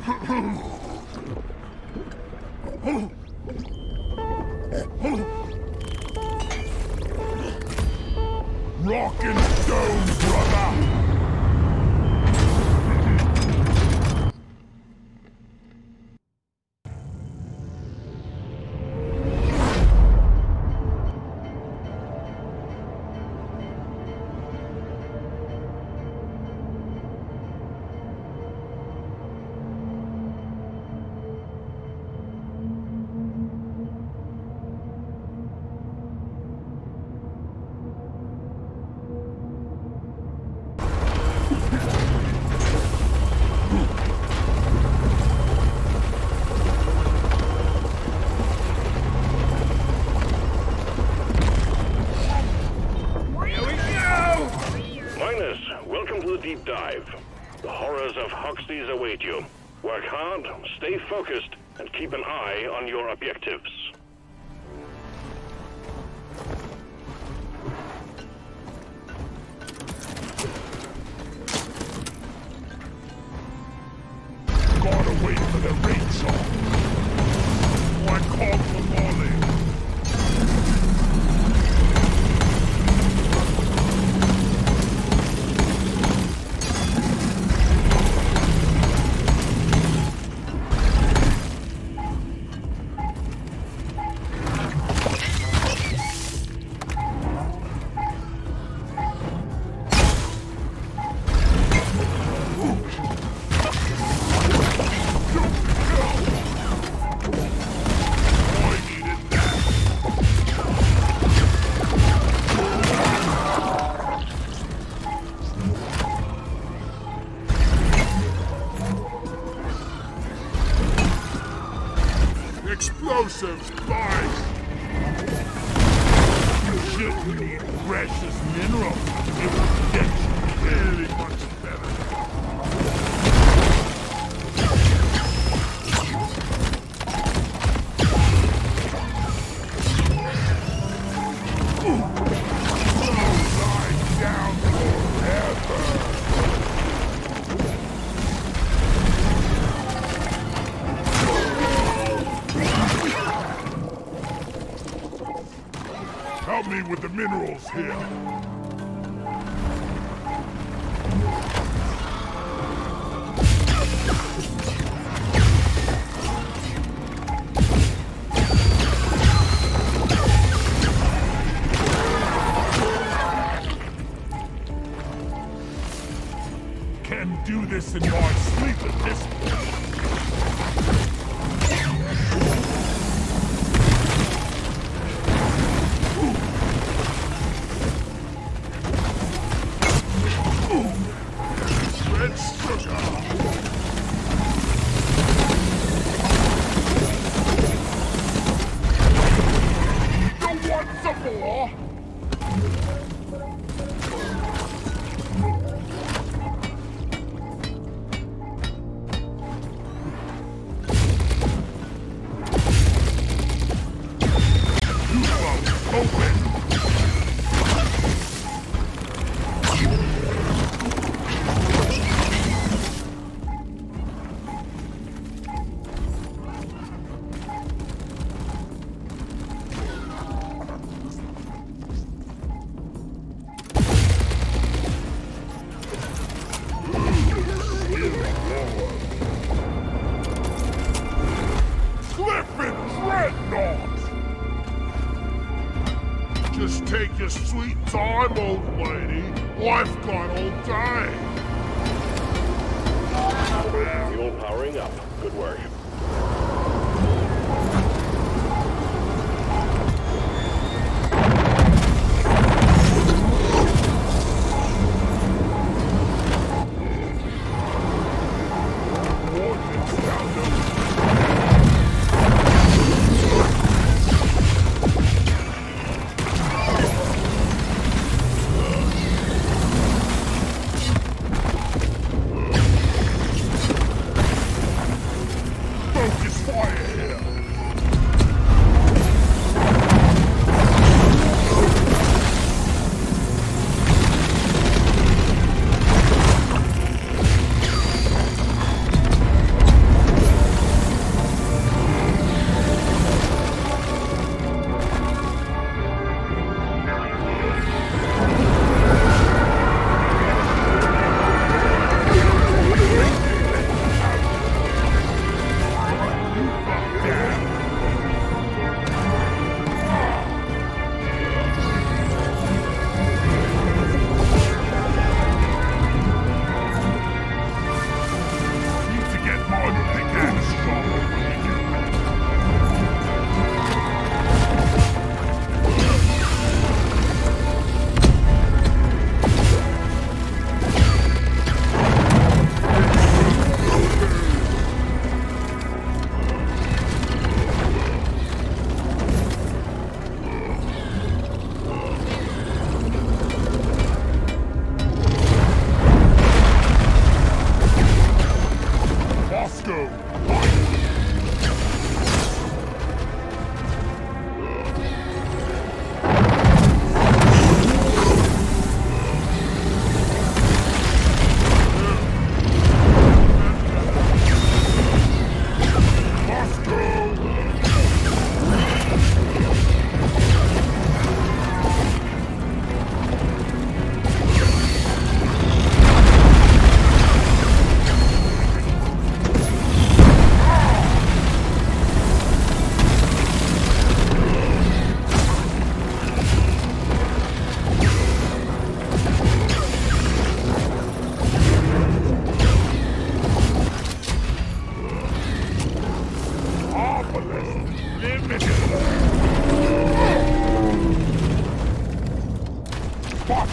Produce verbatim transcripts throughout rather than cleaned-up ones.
Rock and stone, brother! Deep dive. The horrors of Hogsmeade await you. Work hard, stay focused, and keep an eye on your objectives. Gotta wait for the raid shot. I called for Molly. Explosives, guys! You shouldn't need precious minerals. It will get you really much better. Lying down forever. Help me with the minerals here. Can do this in my sleep at this point. Just take your sweet time, old lady. I've got all day. Fuel powering up. Good work.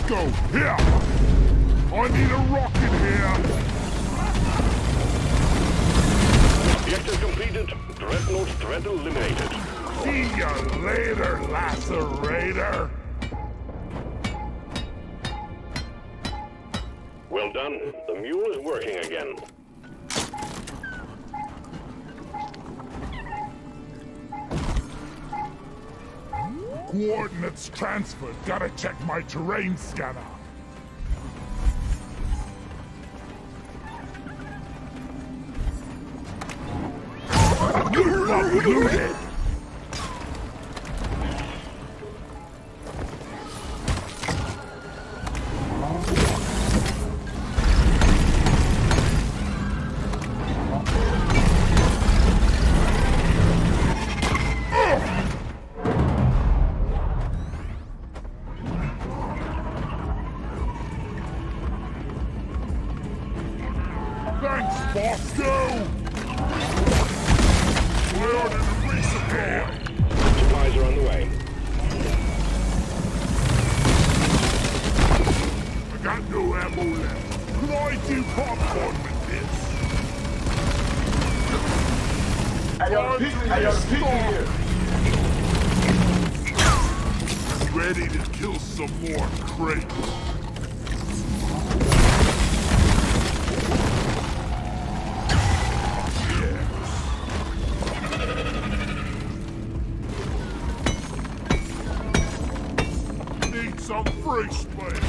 go! Here! I need a rocket here! Objective completed. Dreadnought threat eliminated. See ya later, lacerator! Well done. The mule is working again. Coordinates transferred. Gotta check my terrain scanner. You're uploaded! Thanks, Bosco! We're on a resupply! Supplies are on the way. I got no ammo left. Could I do popcorn with this? I got people, I got people here. Ready to kill some more crates. Need some free space.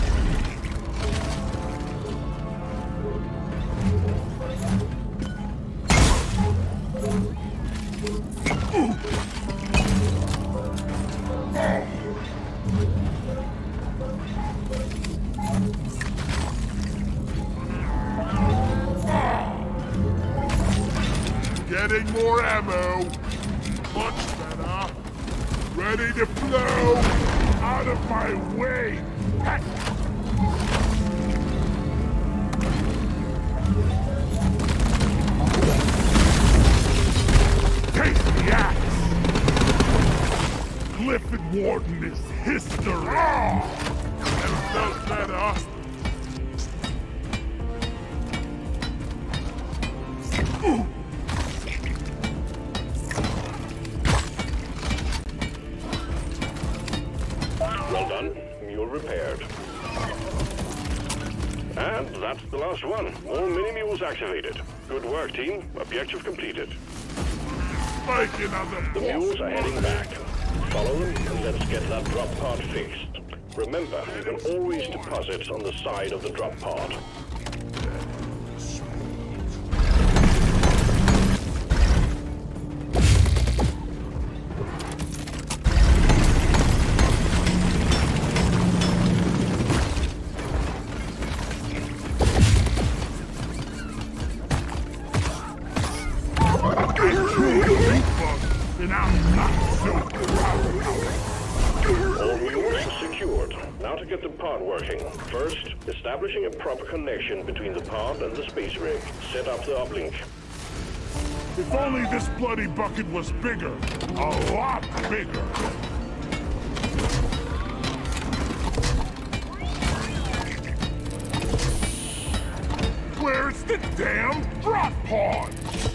Getting more ammo. Much better. Ready to blow. Out of my way. Heck. Take the axe. Clifford Warden is history. That felt better. Ooh. Well done. Mule repaired. And that's the last one. All mini-mules activated. Good work, team. Objective completed. Make another The mules are heading back. Follow them and let's get that drop pod fixed. Remember, you can always deposit on the side of the drop pod. And I'm not so proud of it. All mules secured. Now to get the pod working. First, establishing a proper connection between the pod and the space rig. Set up the uplink. If only this bloody bucket was bigger. A lot bigger. Where's the damn drop pod?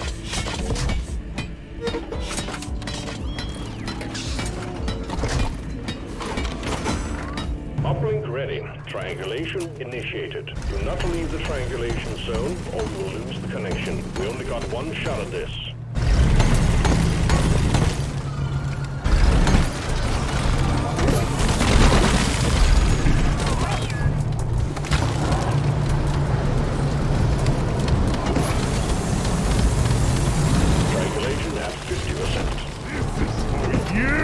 Uplink ready. Triangulation initiated. Do not leave the triangulation zone or you will lose the connection. We only got one shot at this. Triangulation at fifty percent. This is for you!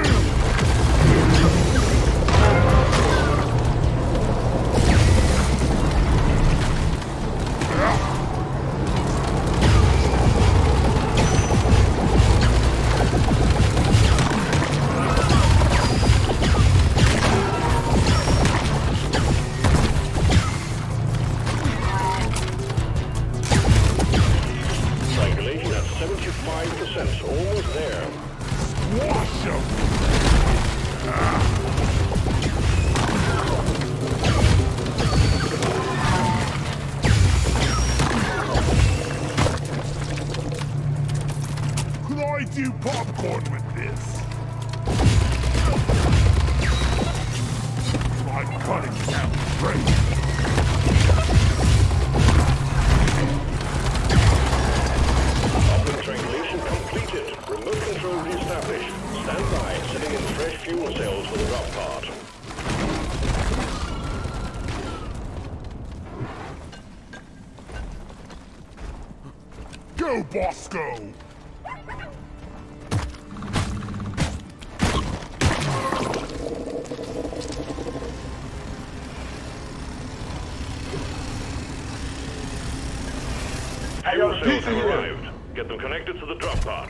Triangulation at seventy-five percent. Almost there. Wash 'em! do popcorn with this. Try cutting down straight. Uplink triangulation completed. Remote control reestablished. Stand by, sitting in fresh fuel cells for the drop part. Go, Bosco! Fuel cells have arrived. Get them connected to the drop pod.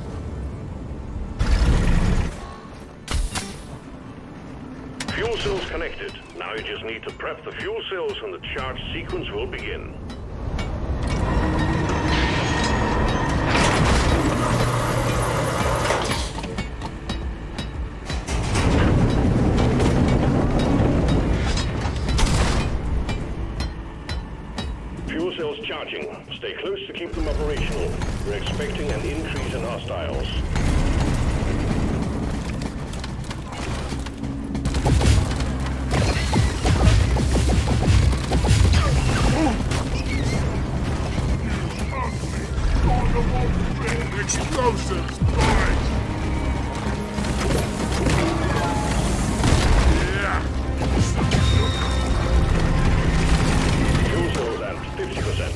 Fuel cells connected. Now you just need to prep the fuel cells and the charge sequence will begin. Fuel cells charging. Stay close to keep them operational. We're expecting an increase in hostiles. Explosives, right? Yeah. Fuel cells at fifty percent.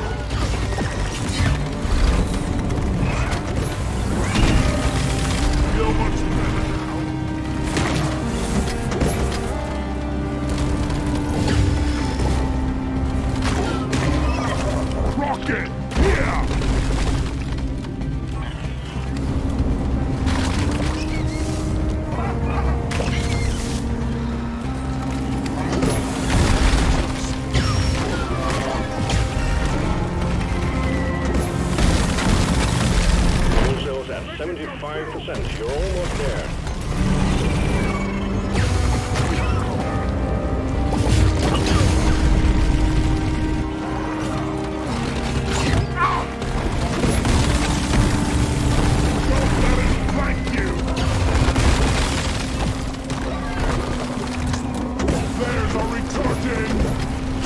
Feel much better now. Rocket! Yeah! seventy-five percent. You're almost there. Don't let it flank you! Flares are recharging!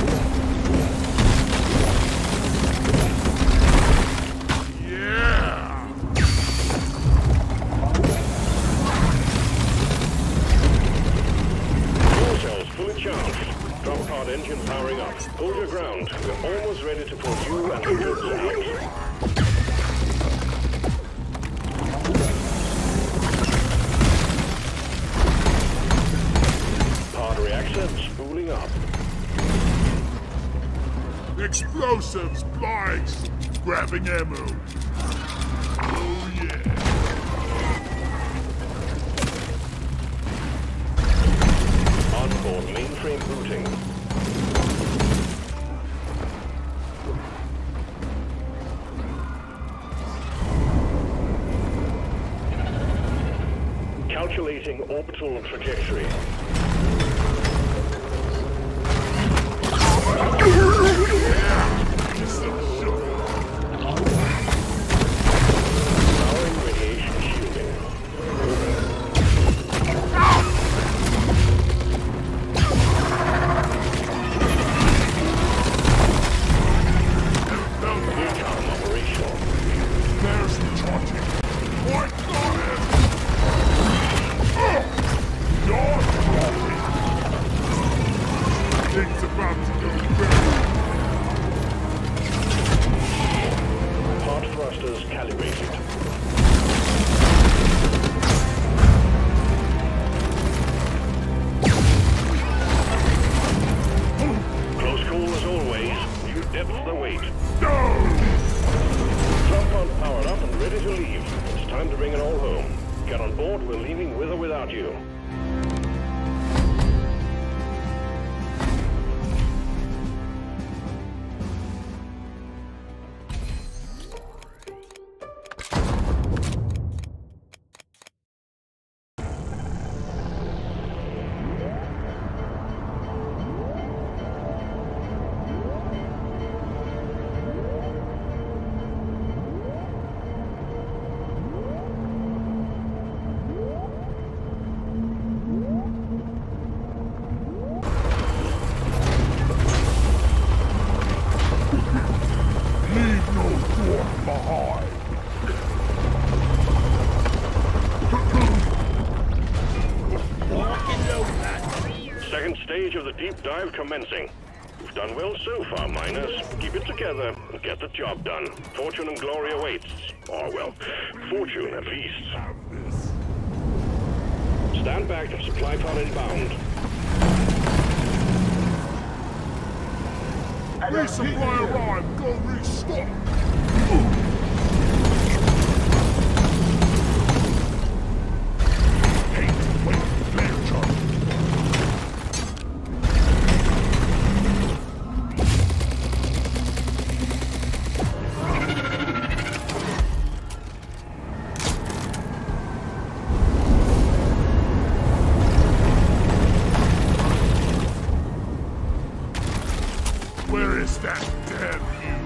Engine powering up. Hold your ground. We're almost ready to pull you and the goods out. Pod reactor spooling up. Explosives, bikes, grabbing ammo. Oh yeah. Onboard mainframe booting. Calculating orbital trajectory. Powering radiation shielding. Recon operational. There's the charging. Point on it! Things about to go very. Pod thrusters calibrated. Close call as always. You depth the weight. No! Drop pod powered up and ready to leave. It's time to bring it all home. Get on board, we're leaving with or without you. stage of the deep dive commencing. You've done well so far, miners. Keep it together and get the job done. Fortune and glory awaits. Or, well, fortune at least. Stand back, supply pod inbound. Resupply arrived, go restock! Hey, wait, clear charge. Where is that damn you?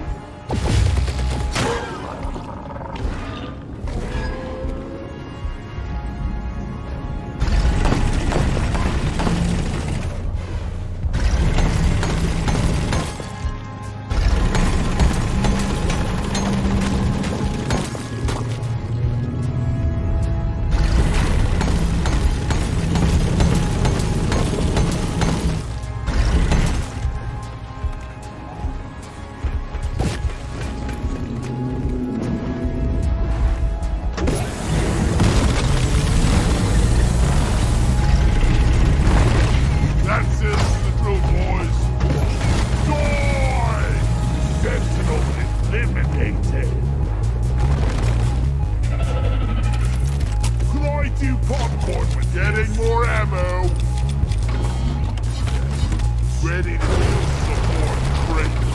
Popcorn, we're getting more ammo. Ready to build some more crates.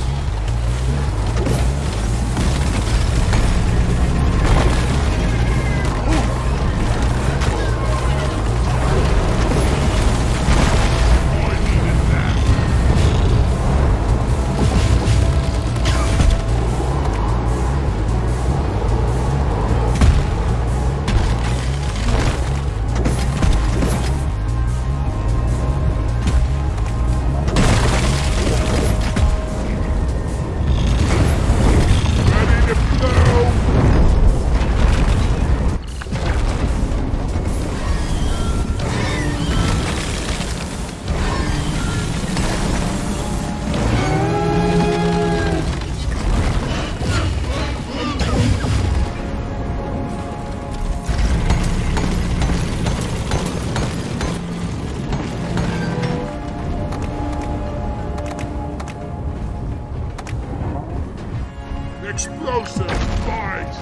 Explosive spikes!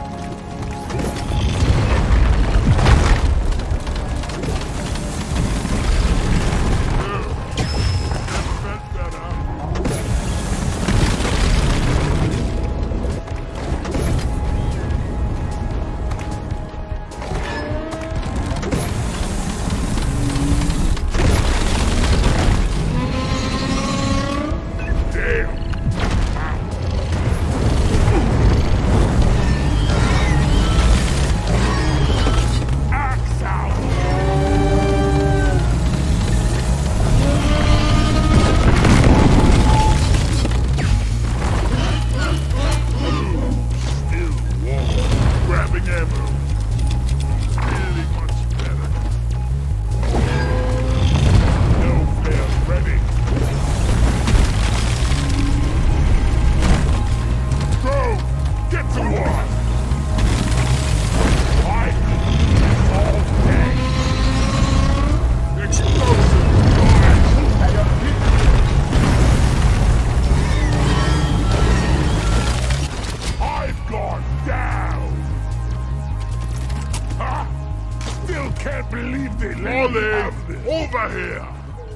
Can't believe they let me have this. Over here!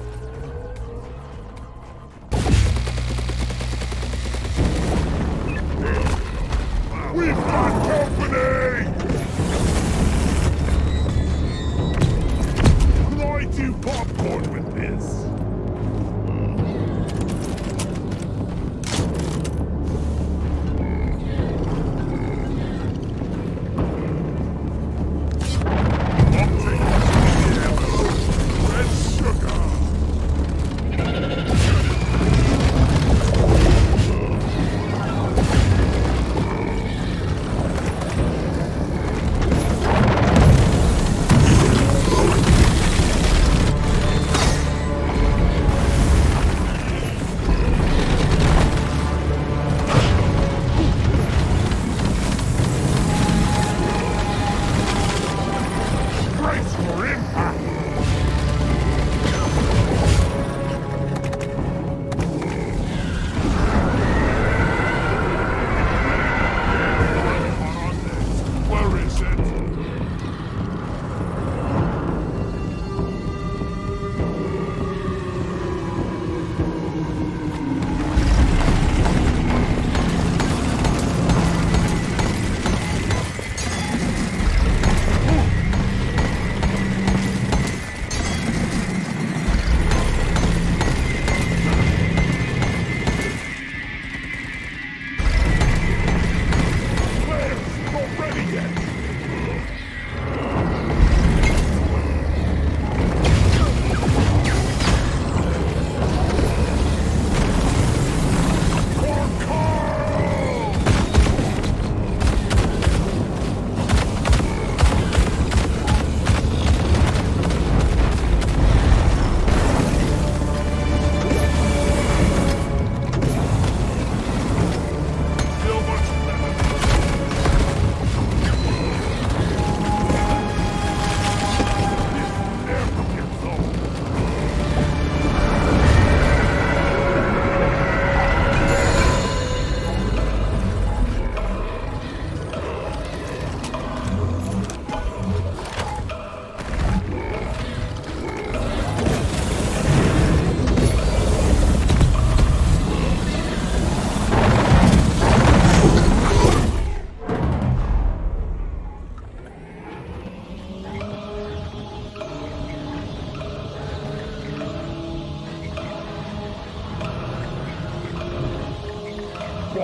We've got company! Can I do popcorn with this?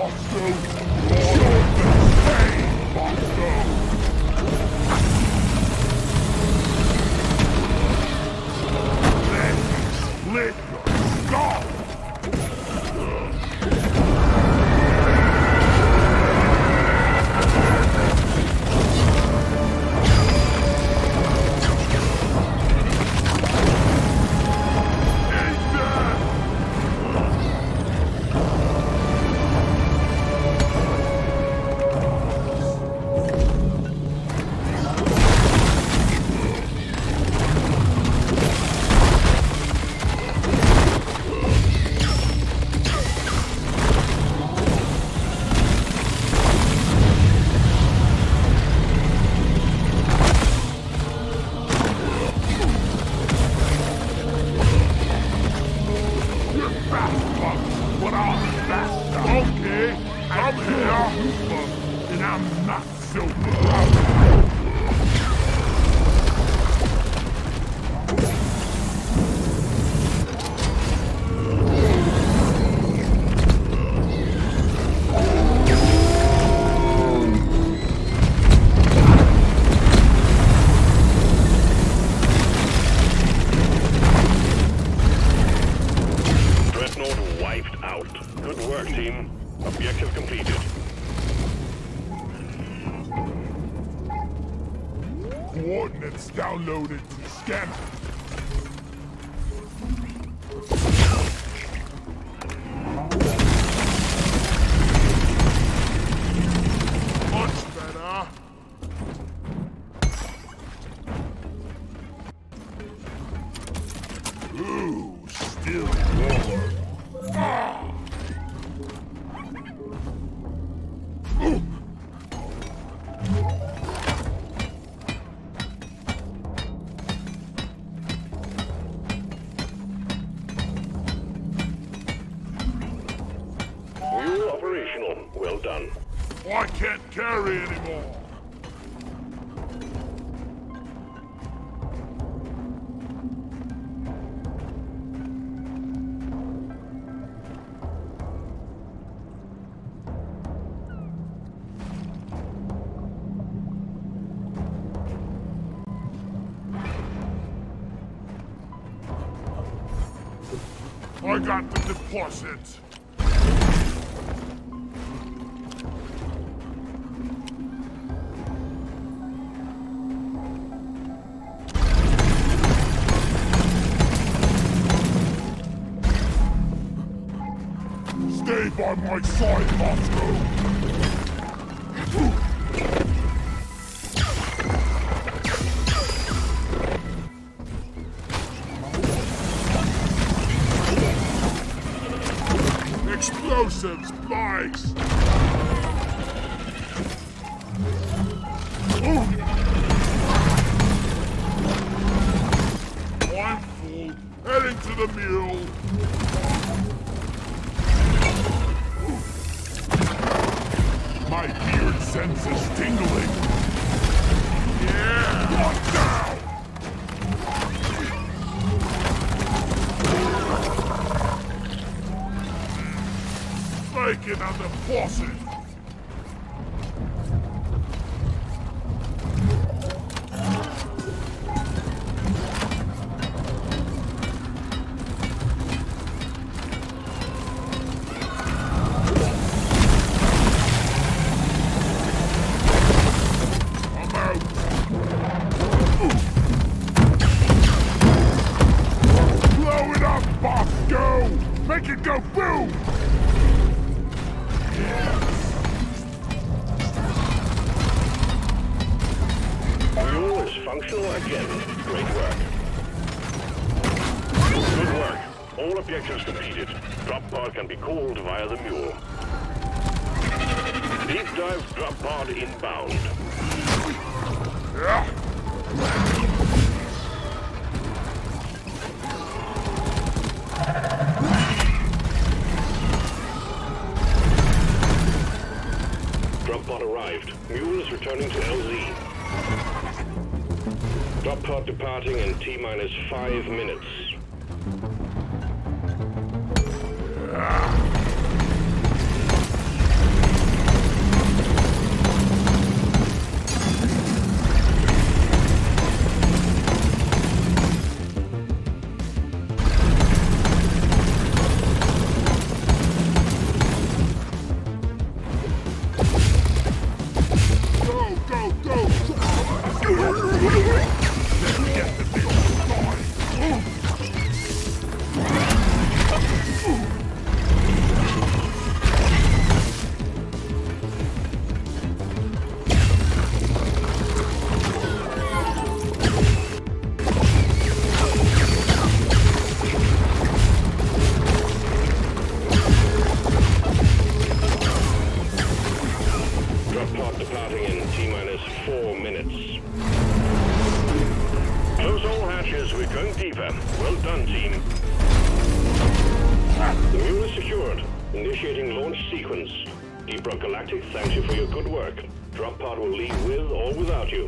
Bosco! You're the same, Bosco! Let me split your skull! Coordinates downloaded to scanner. Much better. Ooh, still warm. Ah. Ooh. Well done. I can't carry anymore. I got the deposit. Stay by my side, Moscow! Explosives, spikes! Ooh. I'm full, heading to the mule. My weird sense is tingling. Yeah! One down! Bacon on the faucet! Make it go boom! Mule is functional again. Great work. Good work. All objectives completed. Drop pod can be called via the mule. Deep dive drop pod inbound. Yeah. Drop pod arrived. Mule is returning to L Z. Drop pod departing in T minus five minutes. inches, we're going deeper. Well done, team. The mule is secured. Initiating launch sequence. Deep Rock Galactic thanks you for your good work. Drop pod will leave with or without you.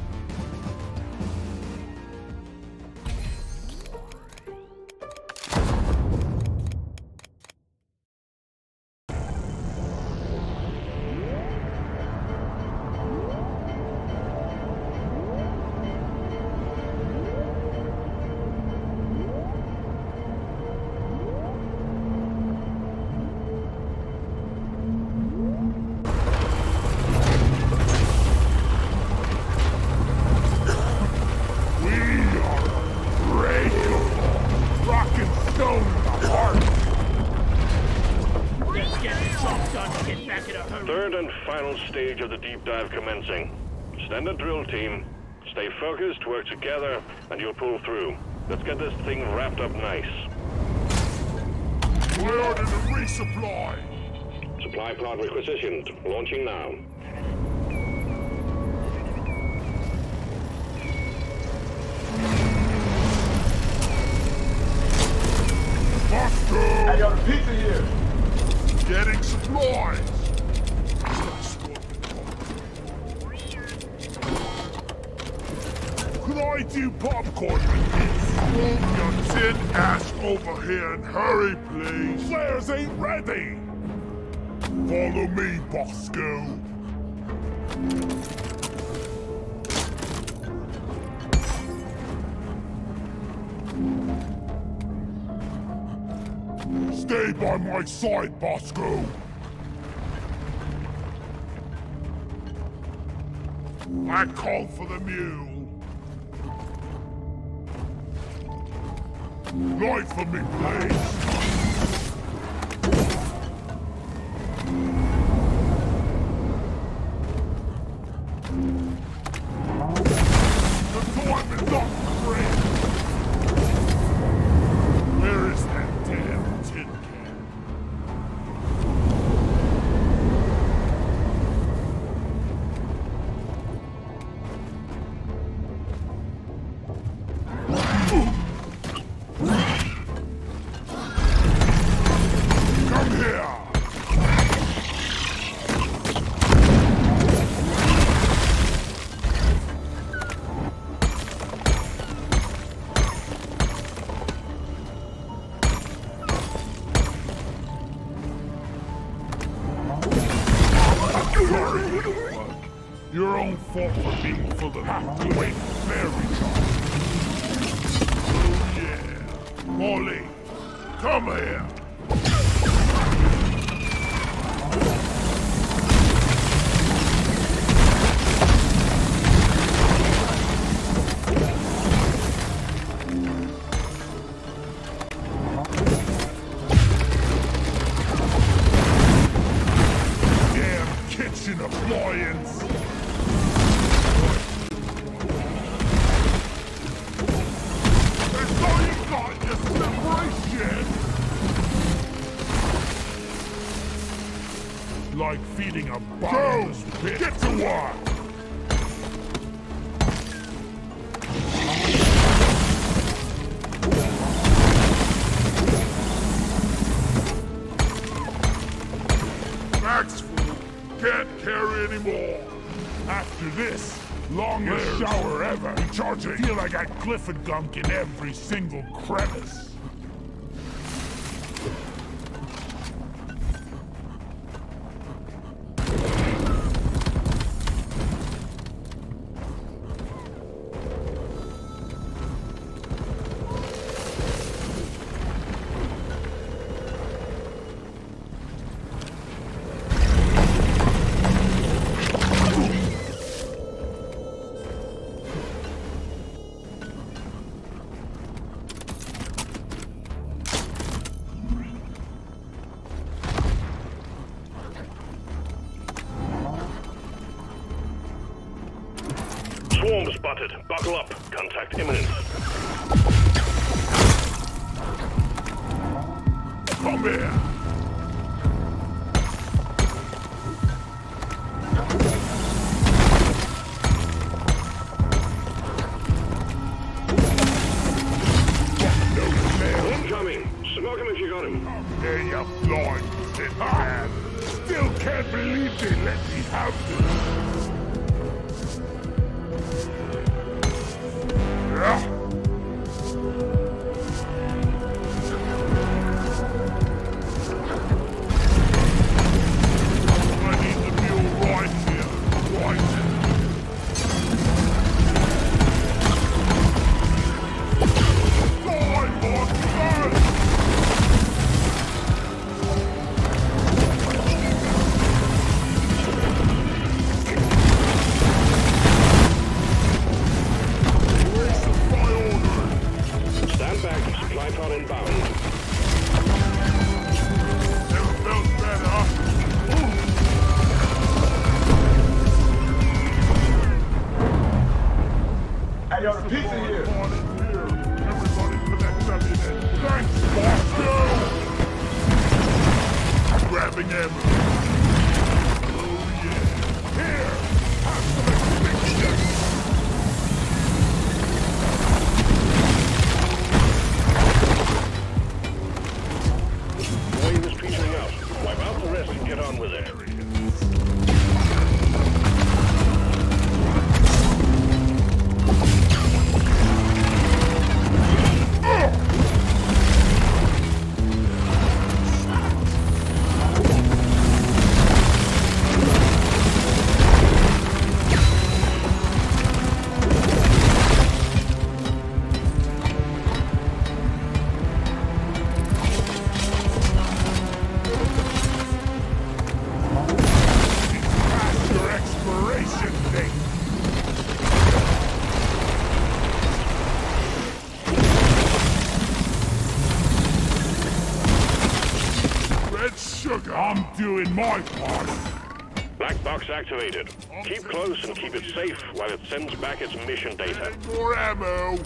Third and final stage of the deep dive commencing. Standard drill team. Stay focused, work together, and you'll pull through. Let's get this thing wrapped up nice. We're ordered a resupply. Supply pod requisitioned. Launching now. Buster! I got a pizza here. Getting supplies. Could I do popcorn with this? Move your tin ass over here and hurry, please. Flares ain't ready. Follow me, Bosco. Stay by my side, Bosco. I call for the mule. Light for me, please. The time is not free. Where is that damn tin can? Come here! Your own fault for being full of half-wit fairy talk. Oh yeah. Molly, come here. Damn kitchen appliance. Like feeding a bottomless pit. Get to work! Max full. Can't carry anymore. After this, longest shower ever. Recharging. I feel like I got Glyphagunk in every single crevice. Swarm spotted. Buckle up. Contact imminent. Come here! Mark him if you got him. There you flying tin man. Still can't believe they let me have this. Yeah. I need the mule right here. Right. Die, Mark, die! Stand back, supply pod inbound. Never felt better. Hey, yo, the pizza here. Everybody here. Everybody connect up in it. Thanks, Bosco! Grabbing ammo. Oh yeah. Here! Have some extinction! The wave is petering out. Wipe out the rest and get on with it. Past your expiration date! Red sugar! I'm doing my part! Black box activated. Keep close and keep it safe while it sends back its mission data. More ammo!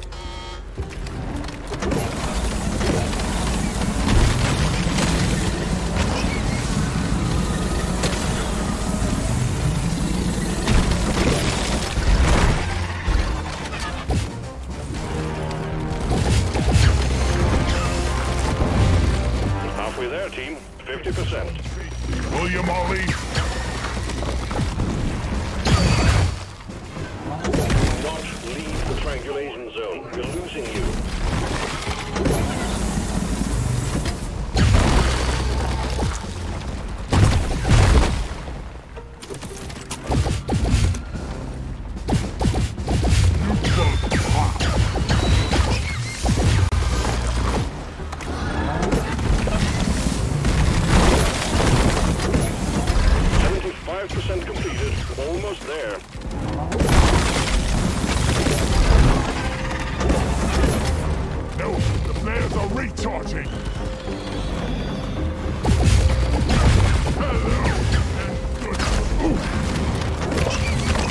Halfway there, team. fifty percent. William Ollie! Do not leave the triangulation zone. We're losing you. seventy-five percent completed. Almost there. No, the flares are recharging! Hello, and good. Ooh.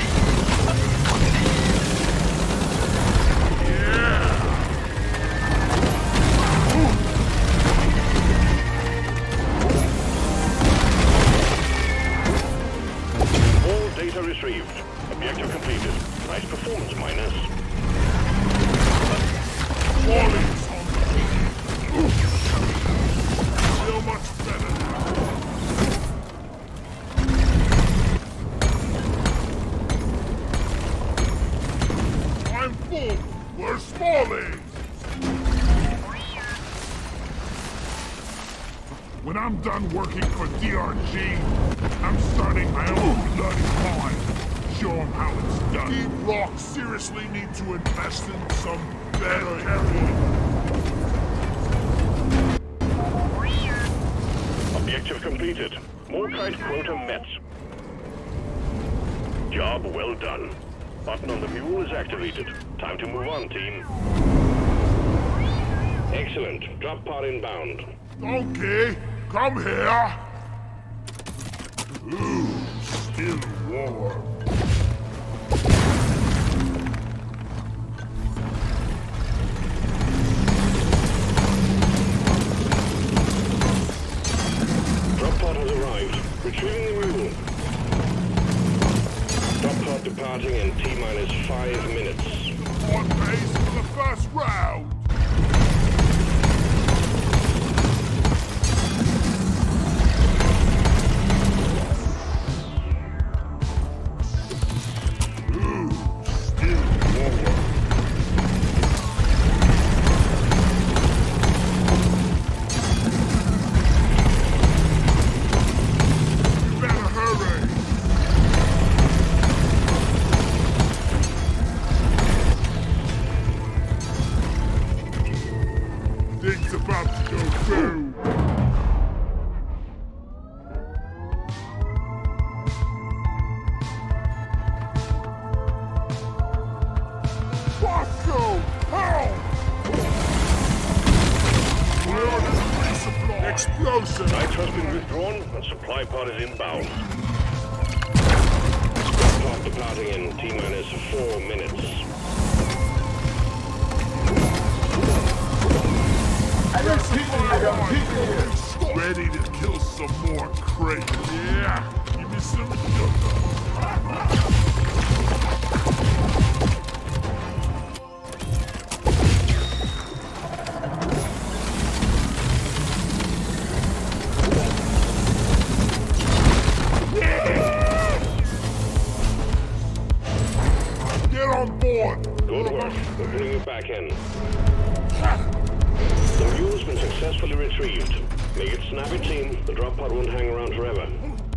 Yeah! All data retrieved. Objective completed. Nice performance, Minus. Wally's on the Ooh. Still much better now. I'm full. Where's Smalley? When I'm done working for D R G, I'm starting my own bloody mine. Show them how it's done. Team Rock seriously need to invest in some better carrying. Objective completed. Morkite quota met. Job well done. Button on the mule is activated. Time to move on, team. Excellent. Drop pod inbound. Okay, come here. Ooh, still warm. Drop pod has arrived. Retrieving the mule. Drop pod departing in T-minus five minutes. On pace for the first round. job to go do. Bosco! Help! Resupply. Explosion! Knights has been withdrawn and supply pod is inbound. Clock departing in T-minus four minutes. I got people, I got people here. Ready to kill some more crates. Yeah, give me some sugar. Get on board. Good work. We're putting you back in. The mule's been successfully retrieved. Make it snappy, team. The drop pod won't hang around forever.